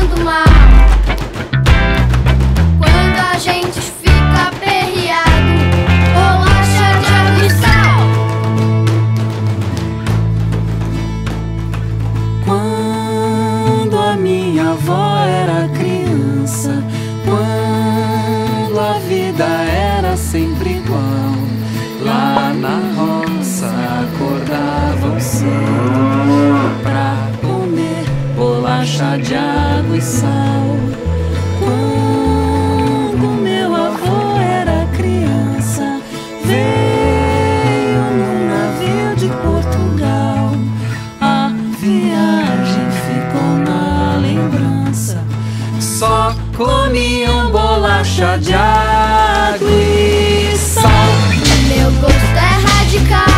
passando mal. Quando a gente fica aperreado, bolacha de água e sal. Quando a minha avó era criança, quando a vida era sempre igual, lá na roça acordavam cedo pra comer bolacha de água e sal. Quando meu avô era criança, veio num navio de Portugal. A viagem ficou na lembrança, só comiam bolacha de água e sal. Meu gosto é radical.